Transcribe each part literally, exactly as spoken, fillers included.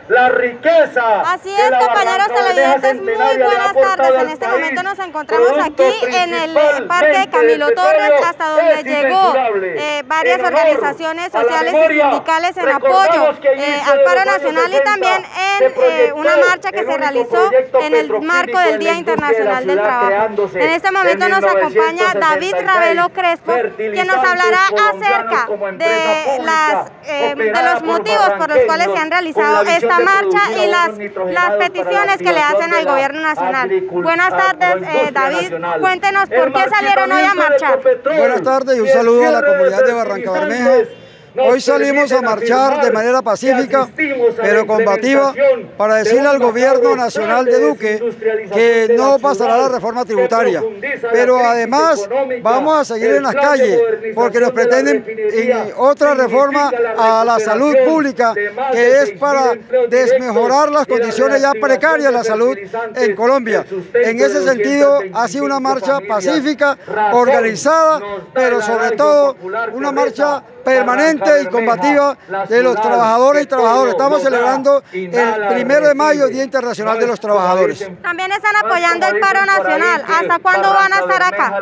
la riqueza. Así es, compañeros televidentes, muy buenas tardes. En este momento nos encontramos aquí en el Parque Camilo Torres, hasta donde llegó eh, varias organizaciones sociales y sindicales en apoyo eh, al paro nacional y también en eh, una marcha que se realizó en el marco del Día Internacional del Trabajo. En este momento nos acompaña David Ravelo Crespo, quien nos hablará acerca de, las, eh, de los motivos por los cuales se han realizado esta marcha y las, las peticiones que le hacen al gobierno nacional. Buenas tardes, eh, David, cuéntenos por qué salieron hoy a marchar. Buenas tardes y un saludo a la comunidad de Barrancabermeja. Hoy salimos a marchar de manera pacífica, pero combativa, para decirle al gobierno nacional de Duque que no pasará la reforma tributaria. Pero además vamos a seguir en las calles, porque nos pretenden otra reforma a la salud pública, que es para desmejorar las condiciones ya precarias de la salud en Colombia. En ese sentido, ha sido una marcha pacífica, organizada, pero sobre todo una marcha permanente y combativa de los trabajadores y trabajadoras. Estamos celebrando el primero de mayo, Día Internacional de los Trabajadores. También están apoyando el paro nacional. ¿Hasta cuándo van a estar acá?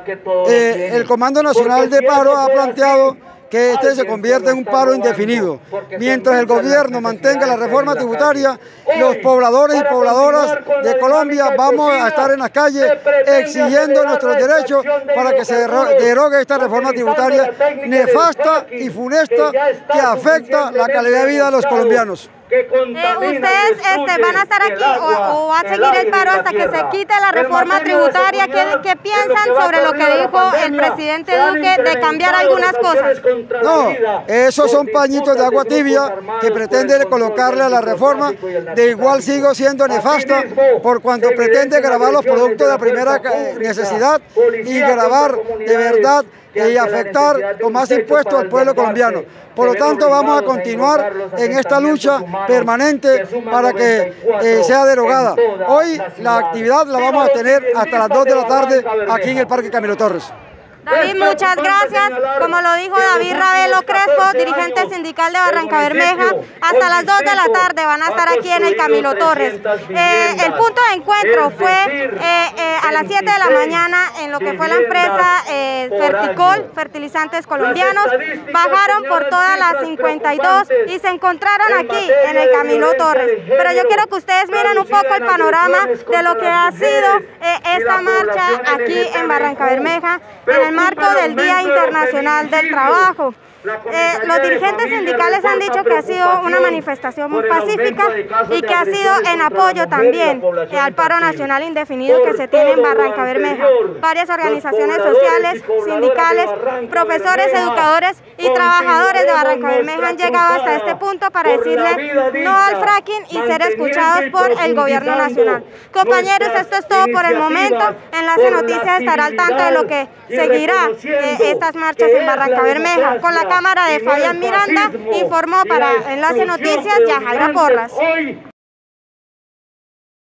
Eh, el Comando Nacional de Paro ha planteado que este se convierta en un paro indefinido. Mientras el gobierno mantenga la reforma tributaria, los pobladores y pobladoras de Colombia vamos a estar en las calles exigiendo nuestros derechos para que se derogue esta reforma tributaria nefasta y funesta que afecta la calidad de vida de los colombianos. Eh, ¿Ustedes este, van a estar aquí o, o va a seguir el paro hasta que se quite la reforma tributaria? ¿Qué, qué piensan sobre lo que dijo el presidente Duque de cambiar algunas cosas? No, esos son pañitos de agua tibia que pretende colocarle a la reforma. De igual sigo siendo nefasta por cuanto pretende gravar los productos de la primera necesidad y gravar de verdad y afectar con más impuestos al pueblo colombiano. Por lo tanto, vamos a continuar en esta lucha permanente para que eh, sea derogada. Hoy la actividad la vamos a tener hasta las dos de la tarde aquí en el Parque Camilo Torres. David, muchas gracias. Como lo dijo David Ravelo Crespo, dirigente sindical de Barrancabermeja, hasta las dos de la tarde van a estar aquí en el Camilo Torres. Eh, el punto de encuentro fue eh, eh, a las siete de la mañana en lo que fue la empresa eh, Ferticol, Fertilizantes Colombianos. Bajaron por todas las cincuenta y dos y se encontraron aquí en el Camilo Torres. Pero yo quiero que ustedes miren un poco el panorama de lo que ha sido eh, esta marcha aquí en Barrancabermeja, en el marco del Día Internacional del Trabajo. Eh, los dirigentes sindicales han dicho que ha sido una manifestación muy pacífica y que ha sido en apoyo también eh, al paro nacional indefinido que se tiene en Barrancabermeja. Varias organizaciones sociales, sindicales, profesores, educadores y trabajadores de Barrancabermeja han llegado hasta este punto para decirle no al fracking y ser escuchados por el gobierno nacional. Compañeros, esto es todo por el momento. Enlace Noticias estará al tanto de lo que seguirá eh, estas marchas en Barrancabermeja. Con la cámara de Fabián Miranda, informó para Enlace Noticias Yajaira Porras.